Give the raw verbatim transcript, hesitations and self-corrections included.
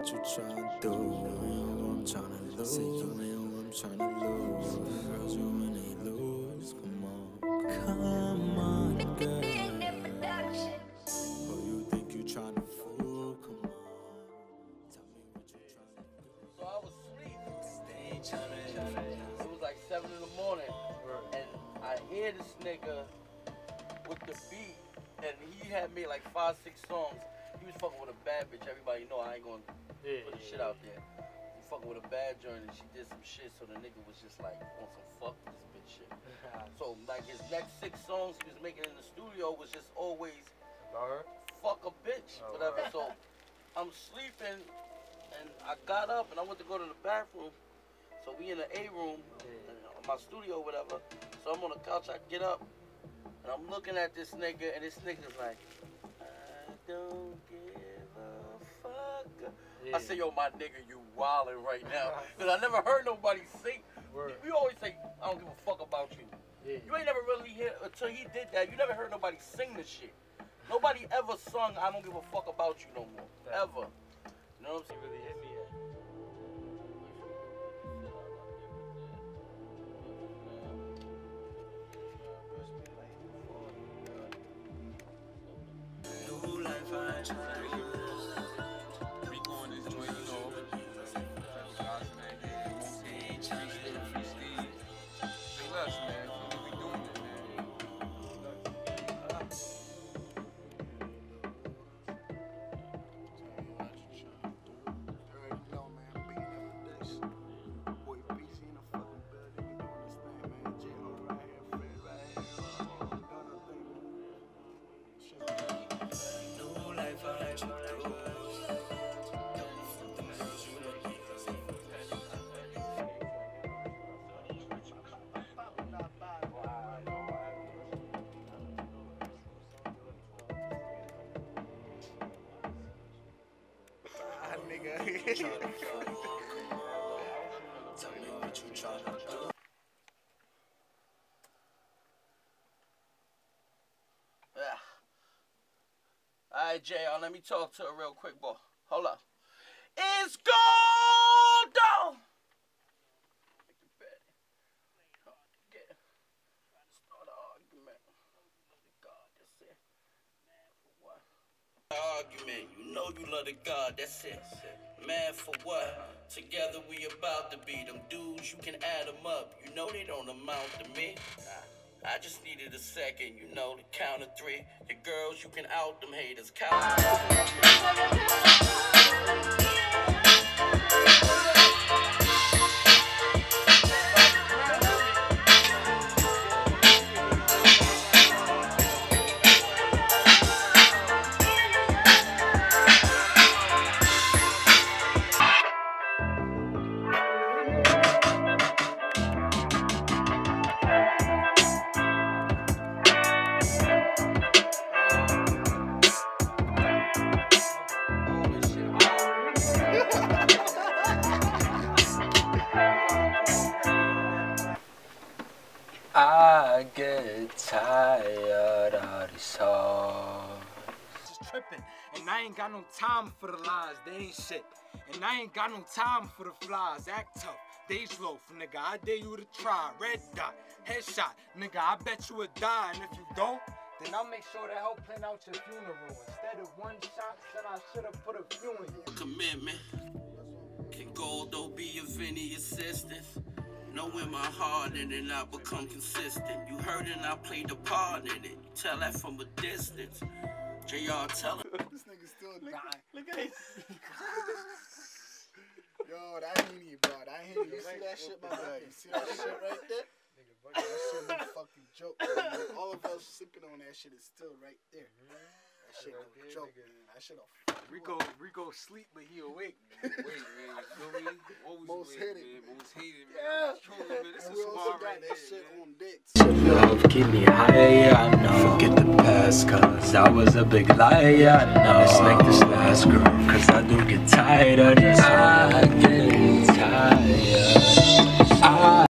what you tryna do. I'm tryna lose. Say you ain't who I'm tryna lose. Girls, you when they lose. Come on, come on, girl. Who you think you tryna fool? Come on. Tell me what you tryna do. So I was asleep. It was like seven in the morning, and I hear this nigga with the beat, and he had made like five, six songs. He was fucking with a bad bitch. Everybody know I ain't gonna yeah, put the yeah, shit yeah. out there. He fucking with a bad joint, and she did some shit, so the nigga was just like on some fuck this bitch shit. So like his next six songs he was making in the studio was just always fuck a bitch, oh, whatever. right. So I'm sleeping, and I got up and I went to go to the bathroom. So we in the A room, yeah. my studio, whatever. So I'm on the couch. I get up, and I'm looking at this nigga, and this nigga's like, I don't give a fuck. Yeah. I say, yo, my nigga, you wildin' right now. Because I never heard nobody sing. Word. We always say, I don't give a fuck about you. Yeah. You ain't never really hear, until he did that, you never heard nobody sing this shit. Nobody ever sung, I don't give a fuck about you no more. That, ever. You know what I'm saying? He really hit me at. New life I choose. Tell me what you tryna do. Yeah. Alright, J R, let me talk to her real quick, boy. Hold up. It's gold down! Make the bed. Hard to get. Start an argument. God, that's it. Man, for what? Argument. You know you love the God, that's it. Man, for what? Together we about to be them dudes, you can add them up. You know they don't amount to me. I just needed a second, you know, the count of three. Your girls, you can out them haters. Count. I get tired of these songs. Just tripping, and I ain't got no time for the lies, they ain't shit. And I ain't got no time for the flies, act tough, they slow, nigga, I dare you to try. Red dot, headshot, nigga, I bet you would die. And if you don't, then I'll make sure to help plan out your funeral. Instead of one shot, then I should've put a few in you. Commitment. Can Goldo be of any assistance? Knowing my heart and then I become consistent. You heard and I played a part in it. You tell that from a distance. J R, tell him. This nigga still dying. Look at it. Yo, that ain't you, bro. That ain't you. You see that shit, my guy? You see that shit right there? That shit no fucking joke, man. All of us sipping on that shit is still right there. That shit no joke, man. That shit a Rico, Rico sleep, but he awake. Wait, man, you feel me? Always Most wait, hated. man. Most hated, man. Yeah. Trolling, man. This And is we also smart got right that here, shit man. on dicks. Love keep me high, I know. Forget the past, cause I was a big liar, I know. Let's make this last, girl, cause I do get tired of these songs. I get tired.